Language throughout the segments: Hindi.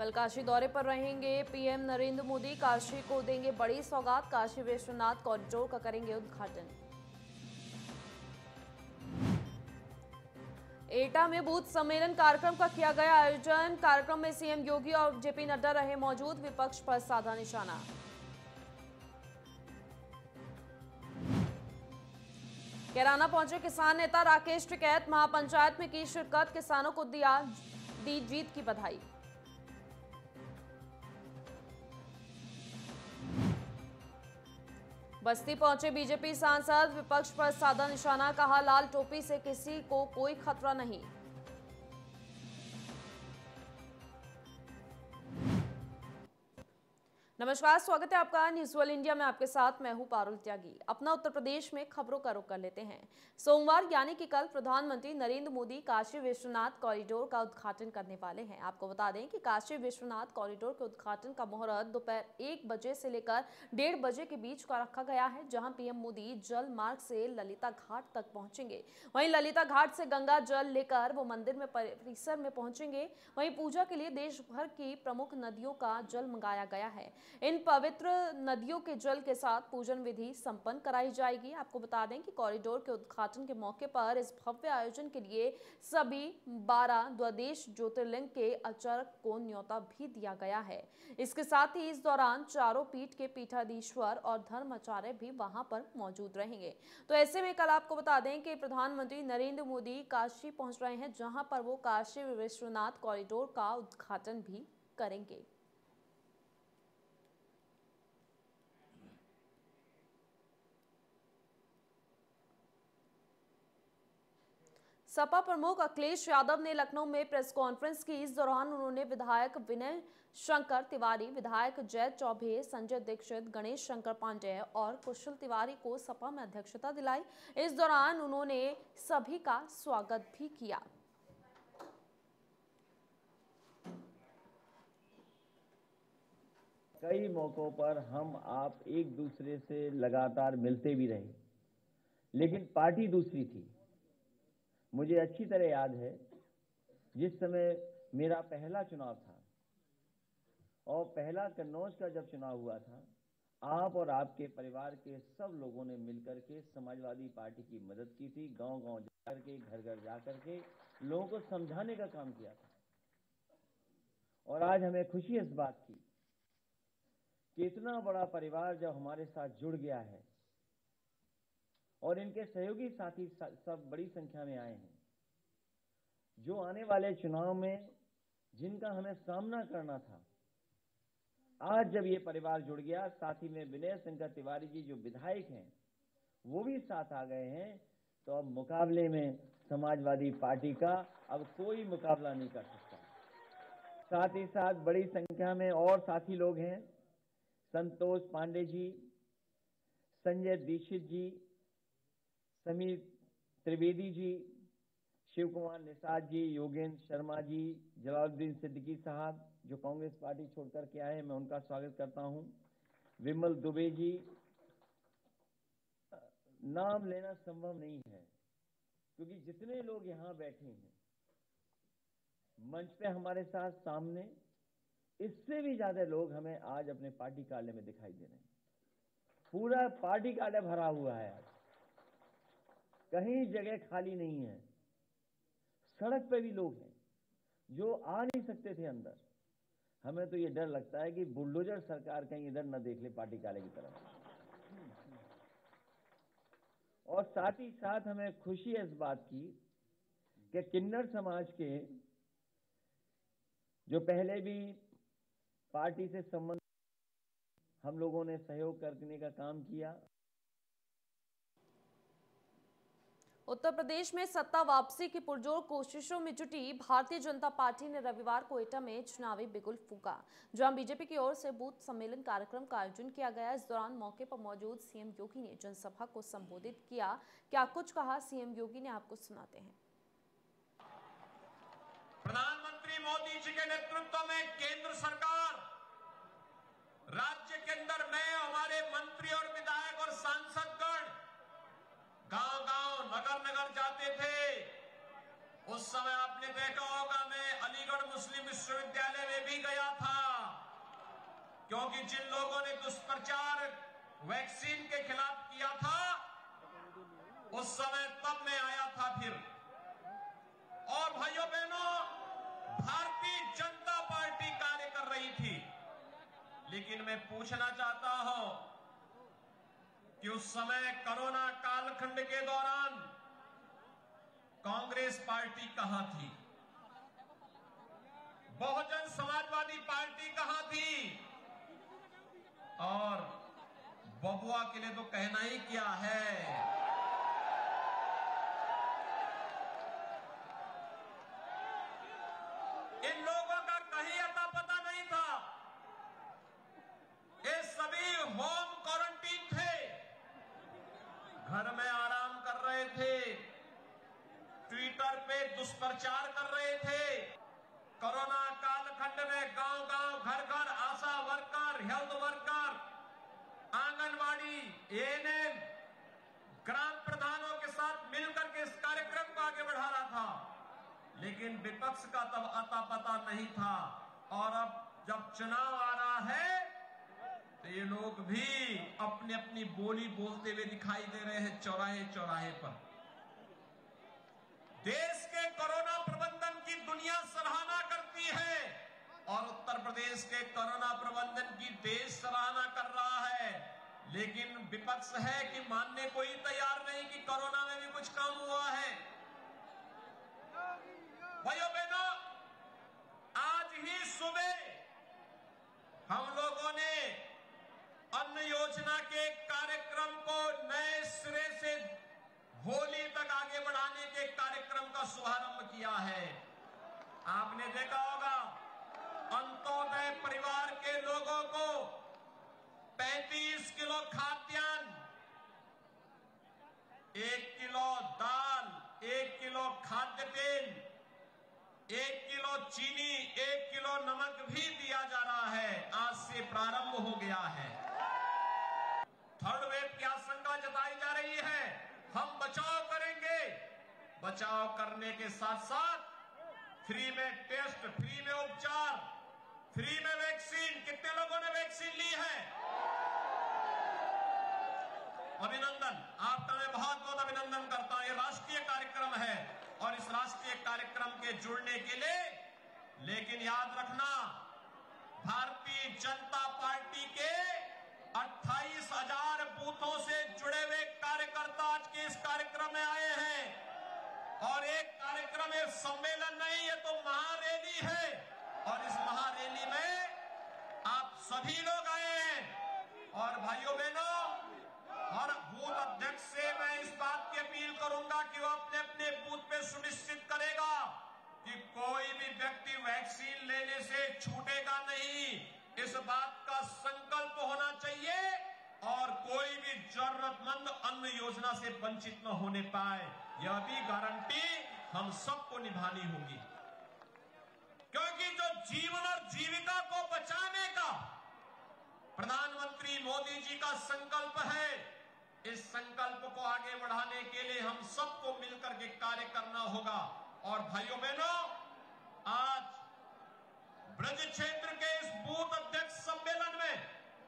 कल काशी दौरे पर रहेंगे पीएम नरेंद्र मोदी। काशी को देंगे बड़ी सौगात। काशी विश्वनाथ कॉरिडोर का करेंगे उद्घाटन। एटा में बूथ सम्मेलन कार्यक्रम का किया गया आयोजन। कार्यक्रम में सीएम योगी और जेपी नड्डा रहे मौजूद। विपक्ष पर साधा निशाना। कैराना पहुंचे किसान नेता राकेश टिकैत। महापंचायत में की शिरकत। किसानों को दी जीत की बधाई। बस्ती पहुंचे बीजेपी सांसद। विपक्ष पर साधा निशाना। कहा लाल टोपी से किसी को कोई खतरा नहीं। नमस्कार, स्वागत है आपका न्यूज़ वर्ल्ड इंडिया में। आपके साथ मैं हूं पारुल त्यागी। अपना उत्तर प्रदेश में खबरों का रुख कर लेते हैं। सोमवार यानी कि कल प्रधानमंत्री नरेंद्र मोदी काशी विश्वनाथ कॉरिडोर का उद्घाटन करने वाले हैं। आपको बता दें कि काशी विश्वनाथ कॉरिडोर के उद्घाटन का मुहूर्त दोपहर 1 बजे से लेकर 1:30 बजे के बीच का रखा गया है, जहां पीएम मोदी जल मार्ग से ललिता घाट तक पहुंचेंगे। वहीं ललिता घाट से गंगा जल लेकर वो मंदिर में परिसर में पहुंचेंगे। वहीं पूजा के लिए देश भर की प्रमुख नदियों का जल मंगाया गया है। इन पवित्र नदियों के जल के साथ पूजन विधि संपन्न कराई जाएगी। आपको बता दें कि कॉरिडोर के उद्घाटन के मौके पर इस भव्य आयोजन के लिए सभी 12 द्वादश ज्योतिर्लिंग के आचार्य को न्योता भी दिया गया है। इसके साथ ही इस दौरान चारों पीठ के पीठाधीश्वर और धर्माचार्य भी वहां पर मौजूद रहेंगे। तो ऐसे में कल आपको बता दें कि प्रधानमंत्री नरेंद्र मोदी काशी पहुंच रहे हैं, जहां पर वो काशी विश्वनाथ कॉरिडोर का उद्घाटन भी करेंगे। सपा प्रमुख अखिलेश यादव ने लखनऊ में प्रेस कॉन्फ्रेंस की। इस दौरान उन्होंने विधायक विनय शंकर तिवारी, विधायक जय चौबे, संजय दीक्षित, गणेश शंकर पांडेय और कुशल तिवारी को सपा में अध्यक्षता दिलाई। इस दौरान उन्होंने सभी का स्वागत भी किया। कई मौकों पर हम आप एक दूसरे से लगातार मिलते भी रहे, लेकिन पार्टी दूसरी थी। मुझे अच्छी तरह याद है जिस समय मेरा पहला चुनाव था और पहला कन्नौज का जब चुनाव हुआ था, आप और आपके परिवार के सब लोगों ने मिलकर के समाजवादी पार्टी की मदद की थी। गांव-गांव जाकर के, घर-घर जाकर के लोगों को समझाने का काम किया था। और आज हमें खुशी इस बात की कि इतना बड़ा परिवार जब हमारे साथ जुड़ गया है और इनके सहयोगी साथी सब बड़ी संख्या में आए हैं, जो आने वाले चुनाव में जिनका हमें सामना करना था, आज जब ये परिवार जुड़ गया, साथ ही में विनय शंकर तिवारी जी जो विधायक हैं वो भी साथ आ गए हैं, तो अब मुकाबले में समाजवादी पार्टी का अब कोई मुकाबला नहीं कर सकता। साथ ही साथ बड़ी संख्या में और साथी लोग हैं, संतोष पांडे जी, संजय दीक्षित जी, समीर त्रिवेदी जी, शिव कुमार निषाद जी, योगेंद्र शर्मा जी, जलालुद्दीन सिद्दीकी साहब जो कांग्रेस पार्टी छोड़कर के आए हैं, मैं उनका स्वागत करता हूं। विमल दुबे जी, नाम लेना संभव नहीं है क्योंकि जितने लोग यहां बैठे हैं मंच पे हमारे साथ सामने, इससे भी ज्यादा लोग हमें आज अपने पार्टी कार्यालय में दिखाई दे रहे हैं। पूरा पार्टी कार्यालय भरा हुआ है, आज कहीं जगह खाली नहीं है। सड़क पे भी लोग हैं जो आ नहीं सकते थे अंदर। हमें तो ये डर लगता है कि बुलडोजर सरकार कहीं इधर न देख ले पार्टी कार्यालय की तरफ। और साथ ही साथ हमें खुशी है इस बात की कि किन्नर समाज के जो पहले भी पार्टी से संबंध हम लोगों ने सहयोग करने का काम किया। उत्तर प्रदेश में सत्ता वापसी की पुरजोर कोशिशों में जुटी भारतीय जनता पार्टी ने रविवार को एटा में चुनावी बिगुल फूंका, जहां बीजेपी की ओर से बूथ सम्मेलन कार्यक्रम का आयोजन किया गया। इस दौरान मौके पर मौजूद सीएम योगी ने जनसभा को संबोधित किया। क्या कुछ कहा सीएम योगी ने, आपको सुनाते हैं। प्रधानमंत्री मोदी जी के नेतृत्व में केंद्र सरकार राज्य के अंदर मैं, हमारे मंत्री और विधायक और सांसदगण गांव-गांव, नगर-नगर जाते थे। उस समय आपने देखा होगा, मैं अलीगढ़ मुस्लिम विश्वविद्यालय में भी गया था, क्योंकि जिन लोगों ने दुष्प्रचार वैक्सीन के खिलाफ किया था, उस समय तब मैं आया था फिर। और भाइयों बहनों, भारतीय जनता पार्टी कार्य कर रही थी, लेकिन मैं पूछना चाहता हूं कि उस समय कोरोना कालखंड के दौरान कांग्रेस पार्टी कहां थी? बहुजन समाजवादी पार्टी कहां थी? और बबुआ के लिए तो कहना ही क्या है। इन लोगों का कहीं अता पता नहीं था। ये सभी होम क्वारंटीन थे, घर में आराम कर रहे थे, ट्विटर पे दुष्प्रचार कर रहे थे। कोरोना कालखंड में गांव-गांव, घर-घर Asha worker, health worker, anganwadi, ANM, ग्राम प्रधानों के साथ मिलकर के इस कार्यक्रम को आगे बढ़ा रहा था, लेकिन विपक्ष का तब अता पता नहीं था। और अब जब चुनाव आ रहा है तो ये लोग भी अपनी अपनी बोली बोलते हुए दिखाई दे रहे हैं चौराहे चौराहे पर। देश के कोरोना प्रबंधन की दुनिया सराहना करती है और उत्तर प्रदेश के कोरोना प्रबंधन की देश सराहना कर रहा है, लेकिन विपक्ष है कि मानने को ही तैयार नहीं कि कोरोना में भी कुछ काम हुआ है। भाइयों बहनों, आज ही सुबह हम लोगों ने अन्न योजना के कार्यक्रम को नए सिरे से होली तक आगे बढ़ाने के कार्यक्रम का शुभारंभ किया है। आपने देखा होगा, अंत्योदय परिवार के लोगों को 35 किलो खाद्यान्न, 1 किलो दाल, 1 किलो खाद्य तेल, 1 किलो चीनी, 1 किलो नमक भी दिया जा रहा है। आज से प्रारंभ हो गया है। थर्ड वेव की आशंका जताई जा रही है। हम बचाव करेंगे। बचाव करने के साथ साथ फ्री में टेस्ट, फ्री में उपचार, फ्री में वैक्सीन। कितने लोगों ने वैक्सीन ली है? अभिनंदन, आपका मैं बहुत बहुत अभिनंदन करता हूं। ये राष्ट्रीय कार्यक्रम है और इस राष्ट्रीय कार्यक्रम के जुड़ने के लिए, लेकिन याद रखना, भारतीय जनता पार्टी के 28,000 बूथों से जुड़े हुए कार्यकर्ता आज के इस कार्यक्रम में आए हैं। और एक कार्यक्रम, एक सम्मेलन नहीं, ये तो महारैली है। और इस महारैली में आप सभी लोग आए हैं। और भाइयों बहनों, हर बूथ अध्यक्ष से मैं इस बात की अपील करूंगा कि वो अपने अपने बूथ पे सुनिश्चित करेगा कि कोई भी व्यक्ति वैक्सीन लेने से छूटेगा नहीं। इस बात का संकल्प होना चाहिए और कोई भी जरूरतमंद अन्न योजना से वंचित न होने पाए, यह भी गारंटी हम सबको निभानी होगी। क्योंकि जो जीवन और जीविका को बचाने का प्रधानमंत्री मोदी जी का संकल्प है, इस संकल्प को आगे बढ़ाने के लिए हम सबको मिलकर के कार्य करना होगा। और भाइयों बहनों, आज ब्रज क्षेत्र के इस बूथ अध्यक्ष सम्मेलन में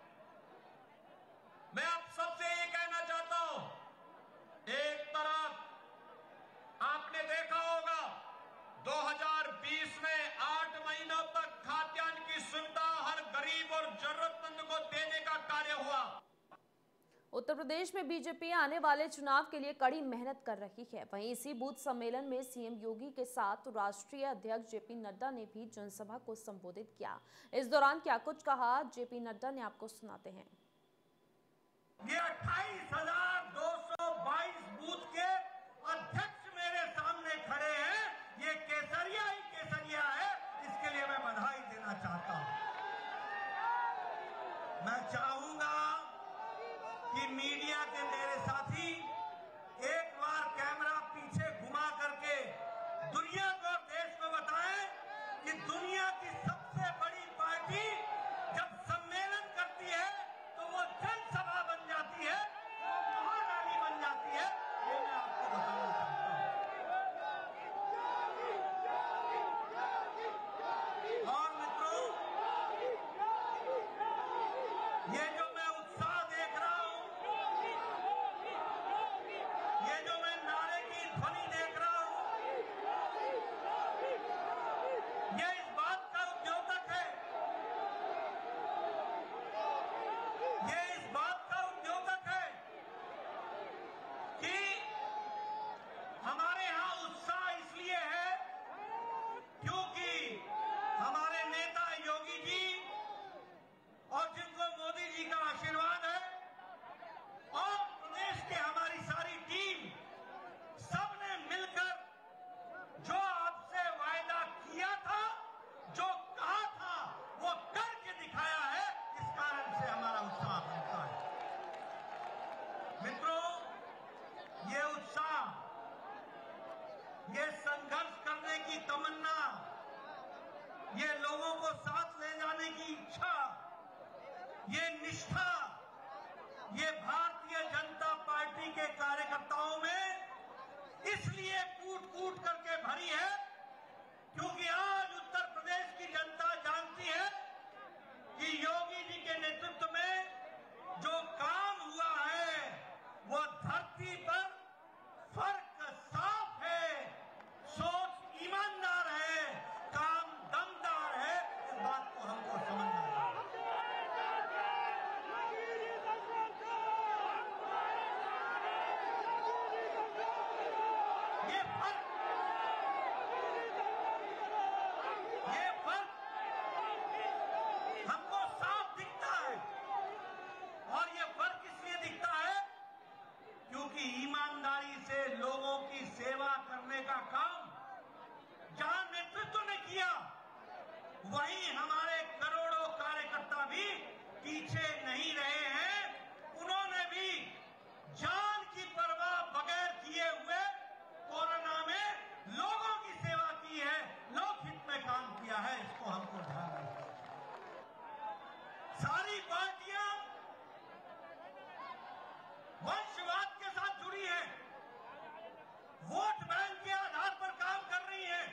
मैं आप सबसे ये कहना चाहता हूं, एक तरफ आपने देखा होगा 2020 में 8 महीनों तक खाद्यान्न की सुविधा हर गरीब और जरूरतमंद को देने का कार्य हुआ। उत्तर प्रदेश में बीजेपी आने वाले चुनाव के लिए कड़ी मेहनत कर रही है। वहीं इसी बूथ सम्मेलन में सीएम योगी के साथ राष्ट्रीय अध्यक्ष जेपी नड्डा ने भी जनसभा को संबोधित किया। इस दौरान क्या कुछ कहा, जेपी नड्डा ने आपको सुनाते हैं। ये 28,222 बूथ के अध्यक्ष मेरे सामने खड़े हैं। ये केसरिया ही केसरिया है, इसके लिए मैं बधाई देना चाहता हूं। मैं चाहूंगा कि मीडिया के मेरे साथी एक बार कैमरा पीछे घुमा करके दुनिया को, देश को बताएं कि दुनिया की सबसे बड़ी पार्टी जब सम्मेलन करती है तो वो जनसभा बन जाती है, वो महारैली बन जाती है। ये मैं आपको बताना चाहता हूं। लोगों को साथ ले जाने की इच्छा, ये निष्ठा, ये भारतीय जनता पार्टी के कार्यकर्ताओं में इसलिए कूट कूट करके भरी है क्योंकि आज उत्तर प्रदेश की जनता जानती है कि योगी जी के नेतृत्व में जो काम हुआ है वो धरती पर फर्क साफ है, सोच ईमानदार है, काम दमदार है। इस बात को हमको समझना है। ये फर्क हमको साफ दिखता है और ये फर्क इसलिए दिखता है क्योंकि ईमानदारी से लोगों की सेवा करने का काम जहां नेतृत्व ने किया, वहीं हमारे करोड़ों कार्यकर्ता भी पीछे नहीं रहे हैं। उन्होंने भी जान की परवाह बगैर किए हुए कोरोना में लोगों की सेवा की है, लोकहित में काम किया है। इसको हमको ध्यान रखना है। सारी पार्टियां वंशवाद के साथ जुड़ी है, वोट बैंक के आधार पर काम कर रही है,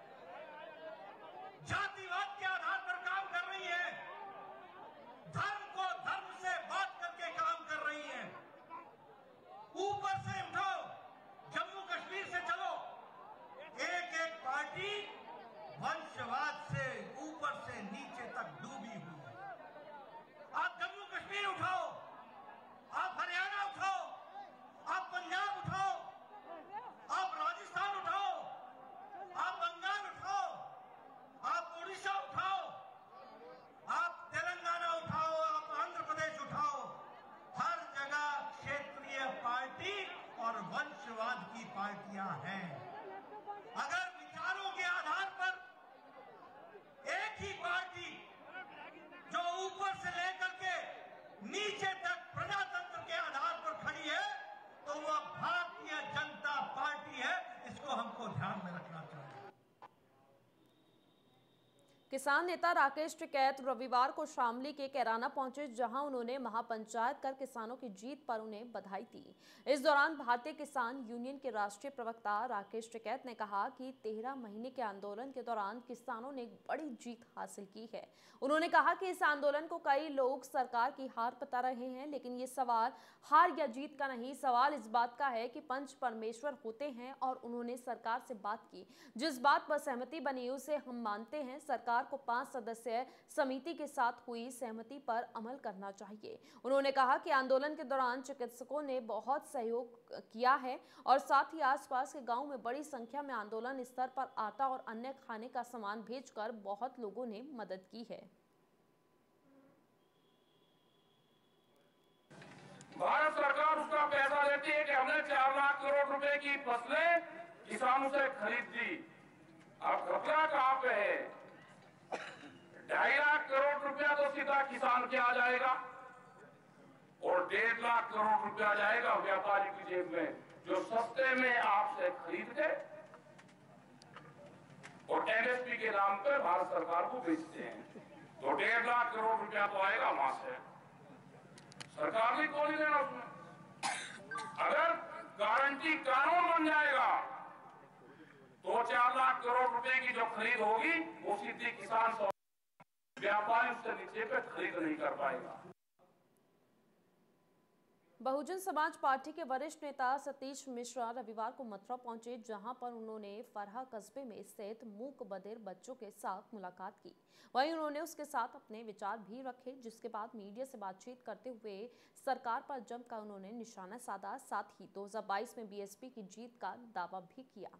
जातिवाद के आधार पर काम कर रही है, धर्म को धर्म से बात करके काम कर रही है। ऊपर से उठो, जम्मू कश्मीर से चलो, एक एक पार्टी वंशवाद से ऊपर से नीचे तक डूबी हुई है। आप जम्मू कश्मीर उठाओ, आप हरियाणा उठाओ, आप पंजाब उठाओ, आप राजस्थान उठाओ, आप बंगाल उठाओ, आप उड़ीसा उठाओ, आप तेलंगाना उठाओ, आप आंध्र प्रदेश उठाओ, हर जगह क्षेत्रीय पार्टी और वंशवाद की पार्टियां हैं। अगर विचारों के आधार पर एक ही पार्टी जो ऊपर से लेकर के नीचे तक प्रजातंत्र के आधार पर खड़ी है तो वह भारतीय जनता पार्टी है। इसको हमको ध्यान में रखना चाहिए। किसान नेता राकेश टिकैत रविवार को शामली के कैराना पहुंचे, जहां उन्होंने महापंचायत कर किसानों की जीत पर उन्हें बधाई दी। इस दौरान भारतीय किसान यूनियन के राष्ट्रीय प्रवक्ता राकेश टिकैत ने कहा कि 13 महीने के आंदोलन के दौरान किसानों ने एक बड़ी जीत हासिल की है। उन्होंने कहा कि इस आंदोलन को कई लोग सरकार की हार बता रहे हैं, लेकिन ये सवाल हार या जीत का नहीं, सवाल इस बात का है कि पंच परमेश्वर होते हैं और उन्होंने सरकार से बात की, जिस बात पर सहमति बनी उसे हम मानते हैं। सरकार को 5 सदस्यीय समिति के साथ हुई सहमति पर अमल करना चाहिए। उन्होंने कहा कि आंदोलन के दौरान चिकित्सकों ने बहुत सहयोग किया है और साथ ही आसपास के गांव में बड़ी संख्या में आंदोलन स्तर पर आटा और अन्य खाने का सामान भेजकर बहुत लोगों ने मदद की है। भारत सरकार उसका पैसा देती है कि हमने 4 लाख करोड़ रुपए की फसलें किसानों से खरीद ली। अब घपला कहां पे है? 2.5 लाख करोड़ रुपया तो सीधा किसान के आ जाएगा और 1.5 लाख करोड़ रुपया जाएगा व्यापारी की जेब में, जो सस्ते में आपसे खरीद के और एमएसपी के नाम पर भारत सरकार को बेचते हैं। तो 1.5 लाख करोड़ रुपया तो आएगा वहां से, सरकार भी को नहीं देना उसमें। अगर गारंटी कानून बन जाएगा तो 4 लाख करोड़ रुपए की जो खरीद होगी वो सीधी किसान से, व्यापारी उससे नीचे पे खरीद नहीं कर पाएगा। बहुजन समाज पार्टी के वरिष्ठ नेता सतीश मिश्रा रविवार को मथुरा पहुंचे, जहां पर उन्होंने फरहा कस्बे में स्थित मूक बधिर बच्चों के साथ मुलाकात की। वहीं उन्होंने उसके साथ अपने विचार भी रखे, जिसके बाद मीडिया से बातचीत करते हुए सरकार पर जमकर उन्होंने निशाना साधा। साथ ही 2022 में बीएसपी की जीत का दावा भी किया।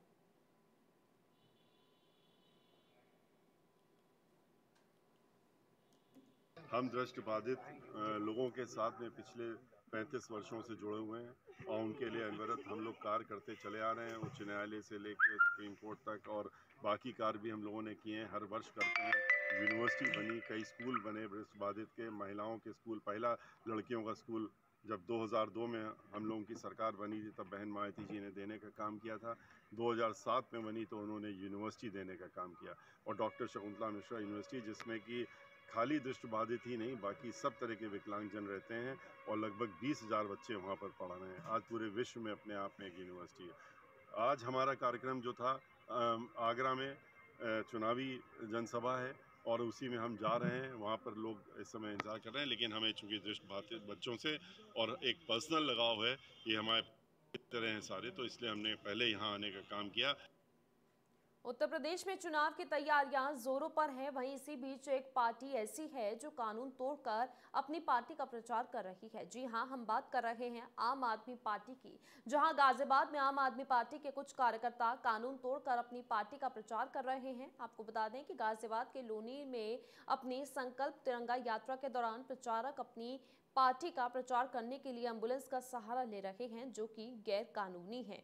हम दृष्टिबाधित लोगों के साथ में पिछले 35 वर्षों से जुड़े हुए हैं और उनके लिए अनवरत हम लोग कार्य करते चले आ रहे हैं। उच्च न्यायालय से लेकर सुप्रीम कोर्ट तक और बाकी कार्य भी हम लोगों ने किए हैं, हर वर्ष करते हैं। यूनिवर्सिटी बनी, कई स्कूल बने दृष्टिबाधित के, महिलाओं के स्कूल, पहला लड़कियों का स्कूल जब 2002 में हम लोगों की सरकार बनी थी तब बहन मायावती जी ने देने का काम किया था। 2007 में बनी तो उन्होंने यूनिवर्सिटी देने का काम किया, और डॉक्टर शकुंतला मिश्रा यूनिवर्सिटी, जिसमें कि खाली दृष्टिबाधित ही नहीं बाकी सब तरह के विकलांगजन रहते हैं, और लगभग 20,000 बच्चे वहाँ पर पढ़ रहे हैं। आज पूरे विश्व में अपने आप में एक यूनिवर्सिटी है। आज हमारा कार्यक्रम जो था आगरा में चुनावी जनसभा है, और उसी में हम जा रहे हैं। वहाँ पर लोग इस समय इंतजार कर रहे हैं, लेकिन हमें चूंकि दृष्टिबाधित बच्चों से और एक पर्सनल लगाव है, ये हमारे तरह हैं सारे, तो इसलिए हमने पहले यहाँ आने का काम किया। उत्तर प्रदेश में चुनाव की तैयारियां जोरों पर हैं। वहीं इसी बीच एक पार्टी ऐसी है जो कानून तोड़कर अपनी पार्टी का प्रचार कर रही है। जी हां, हम बात कर रहे हैं आम आदमी पार्टी की, जहां गाजियाबाद में आम आदमी पार्टी के कुछ कार्यकर्ता कानून तोड़कर अपनी पार्टी का प्रचार कर रहे हैं। आपको बता दें कि गाजियाबाद के लोनी में अपनी संकल्प तिरंगा यात्रा के दौरान प्रचारक अपनी पार्टी का प्रचार करने के लिए एम्बुलेंस का सहारा ले रहे हैं, जो कि गैर कानूनी है।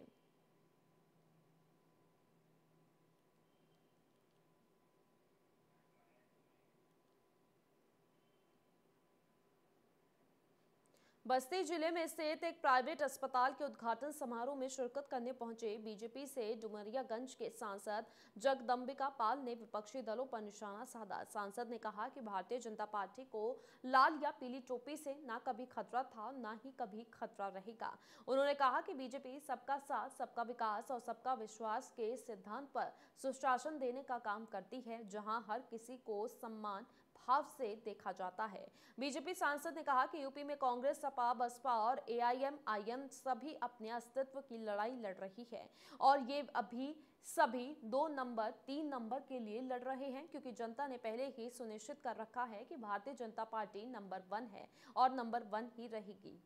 बस्ती जिले में स्थित एक प्राइवेट अस्पताल के उद्घाटन समारोह में शिरकत करने पहुंचे बीजेपी से डुमरियागंज के सांसद जगदम्बिका पाल ने विपक्षी दलों पर निशाना साधा। सांसद ने कहा कि भारतीय जनता पार्टी को लाल या पीली टोपी से ना कभी खतरा था, ना ही कभी खतरा रहेगा। उन्होंने कहा कि बीजेपी सबका साथ, सबका विकास और सबका विश्वास के सिद्धांत पर सुशासन देने का काम करती है, जहां हर किसी को सम्मान भाव से देखा जाता है। बीजेपी सांसद ने कहा कि यूपी में कांग्रेस, सपा, बसपा और एआईएमआईएम सभी अपने अस्तित्व की लड़ाई लड़ रही है, और ये अभी सभी 2 नंबर 3 नंबर के लिए लड़ रहे हैं, क्योंकि जनता ने पहले ही सुनिश्चित कर रखा है कि भारतीय जनता पार्टी नंबर 1 है और नंबर 1 ही रहेगी।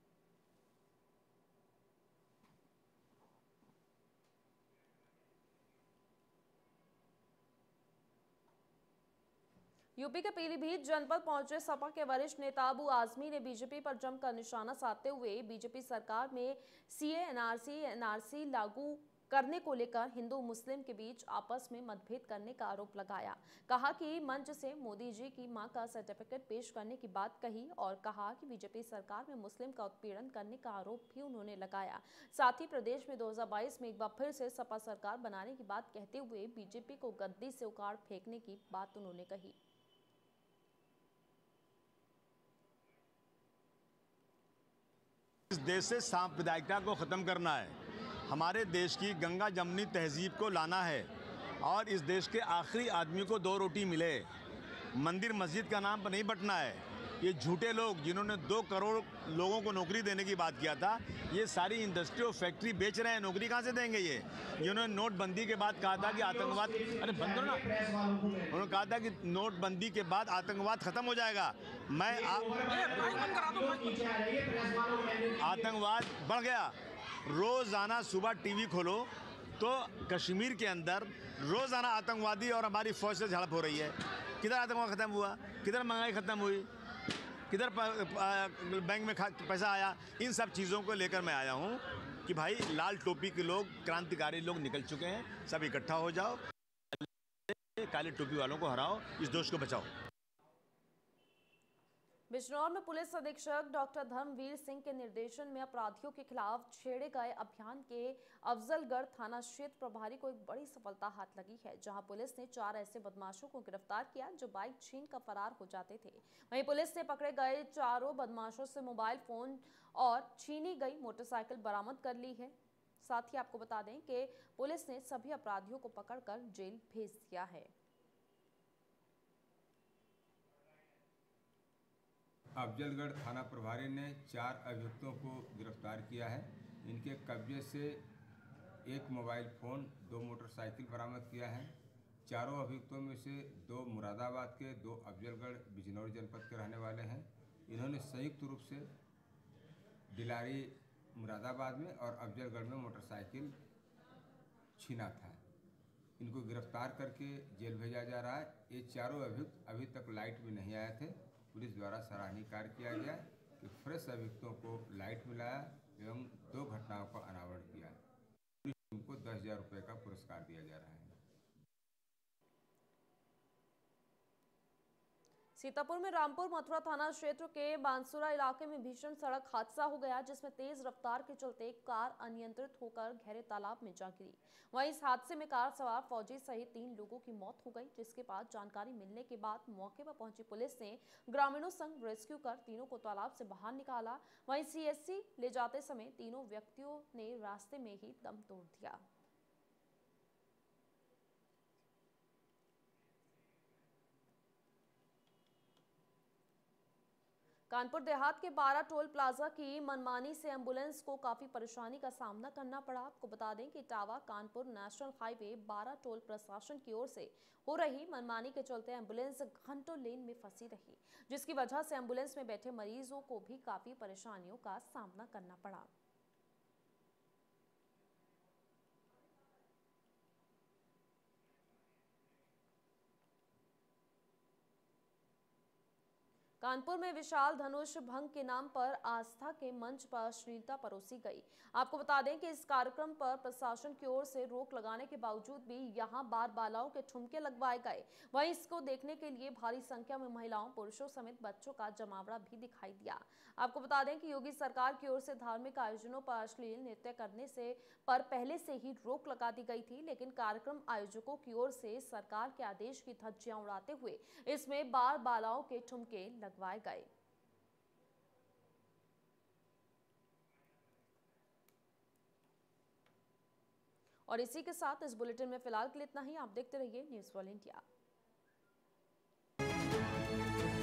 यूपी के पीलीभीत जनपद पहुंचे सपा के वरिष्ठ नेता अबू आजमी ने बीजेपी पर जमकर निशाना साधते हुए बीजेपी सरकार में सीए एनआरसी लागू करने को लेकर हिंदू मुस्लिम के बीच आपस में मतभेद करने का आरोप लगाया। कहा कि मंच से मोदी जी की मां का सर्टिफिकेट पेश करने की बात कही, और कहा कि बीजेपी सरकार में मुस्लिम का उत्पीड़न करने का आरोप भी उन्होंने लगाया। साथ ही प्रदेश में 2022 में एक बार फिर से सपा सरकार बनाने की बात कहते हुए बीजेपी को गद्दी से उखाड़ फेंकने की बात उन्होंने कही। इस देश से सांप्रदायिकता को ख़त्म करना है, हमारे देश की गंगा जमनी तहजीब को लाना है, और इस देश के आखिरी आदमी को 2 रोटी मिले। मंदिर मस्जिद का नाम पर नहीं बंटना है। ये झूठे लोग जिन्होंने 2 करोड़ लोगों को नौकरी देने की बात किया था, ये सारी इंडस्ट्री और फैक्ट्री बेच रहे हैं, नौकरी कहाँ से देंगे ये? जिन्होंने नोटबंदी के बाद कहा था कि आतंकवाद, अरे बंद करो ना, उन्होंने कहा था कि नोटबंदी के बाद आतंकवाद खत्म हो जाएगा। आतंकवाद बढ़ गया। रोजाना सुबह टीवी खोलो तो कश्मीर के अंदर रोजाना आतंकवादी और हमारी फौज से झड़प हो रही है। किधर आतंकवाद खत्म हुआ, किधर महंगाई खत्म हुई, किधर बैंक में पैसा आया? इन सब चीज़ों को लेकर मैं आया हूं कि भाई लाल टोपी के लोग, क्रांतिकारी लोग निकल चुके हैं, सब इकट्ठा हो जाओ, काले टोपी वालों को हराओ, इस दोष को बचाओ। बिजनौर में पुलिस अधीक्षक डॉक्टर धर्मवीर सिंह के निर्देशन में अपराधियों के खिलाफ छेड़े गए अभियान के अफजलगढ़ थाना क्षेत्र प्रभारी को एक बड़ी सफलता हाथ लगी है, जहां पुलिस ने 4 ऐसे बदमाशों को गिरफ्तार किया जो बाइक छीन कर फरार हो जाते थे। वहीं पुलिस ने पकड़े गए 4 बदमाशों से मोबाइल फोन और छीनी गई मोटरसाइकिल बरामद कर ली है। साथ ही आपको बता दें कि पुलिस ने सभी अपराधियों को पकड़कर जेल भेज दिया है। अफजलगढ़ थाना प्रभारी ने 4 अभियुक्तों को गिरफ्तार किया है। इनके कब्जे से 1 मोबाइल फ़ोन, 2 मोटरसाइकिल बरामद किया है। चारों अभियुक्तों में से 2 मुरादाबाद के, 2 अफजलगढ़ बिजनौर जनपद के रहने वाले हैं। इन्होंने संयुक्त रूप से डिलारी मुरादाबाद में और अफजलगढ़ में मोटरसाइकिल छीना था। इनको गिरफ्तार करके जेल भेजा जा रहा है। ये चारों अभियुक्त अभी तक लाइट में नहीं आए थे। पुलिस द्वारा सराहनीय कार्य किया गया कि फ्रेश अभियुक्तों को लाइट मिलाया एवं 2 घटनाओं का अनावरण किया। पुलिस टीम को 10,000 रुपये का पुरस्कार दिया जा रहा है। सीतापुर में रामपुर मथुरा थाना क्षेत्र के बांसुरा इलाके में भीषण सड़क हादसा हो गया, जिसमें तेज रफ्तार के चलते एक कार अनियंत्रित होकर गहरे तालाब में जा गिरी। वहीं इस हादसे में कार सवार फौजी सहित 3 लोगों की मौत हो गई, जिसके बाद जानकारी मिलने के बाद मौके पर पहुंची पुलिस ने ग्रामीणों संग रेस्क्यू कर तीनों को तालाब से बाहर निकाला। वहीं सीएससी ले जाते समय तीनों व्यक्तियों ने रास्ते में ही दम तोड़ दिया। कानपुर देहात के 12 टोल प्लाजा की मनमानी से एम्बुलेंस को काफी परेशानी का सामना करना पड़ा। आपको बता दें कि Etawah Kanpur national highway 12 toll प्रशासन की ओर से हो रही मनमानी के चलते एम्बुलेंस घंटों लेन में फंसी रही, जिसकी वजह से एम्बुलेंस में बैठे मरीजों को भी काफी परेशानियों का सामना करना पड़ा। कानपुर में विशाल धनुष भंग के नाम पर आस्था के मंच पर अश्लीलता परोसी गई। आपको बता दें कि इस कार्यक्रम पर प्रशासन की ओर से रोक लगाने के बावजूद भी यहां बार बालाओं के ठुमके लगवाए गए। वहीं इसको देखने के लिए भारी संख्या में महिलाओं, पुरुषों समेत बच्चों का जमावड़ा भी दिखाई दिया। आपको बता दें कि योगी सरकार की ओर से धार्मिक आयोजनों पर अश्लील नृत्य करने से पर पहले से ही रोक लगा दी गई थी, लेकिन कार्यक्रम आयोजकों की ओर से सरकार के आदेश की धज्जियां उड़ाते हुए इसमें बार बालाओं के ठुमके लगवाए गए। और इसी के साथ इस बुलेटिन में फिलहाल के लिए इतना ही। आप देखते रहिए न्यूज़ वर्ल्ड इंडिया।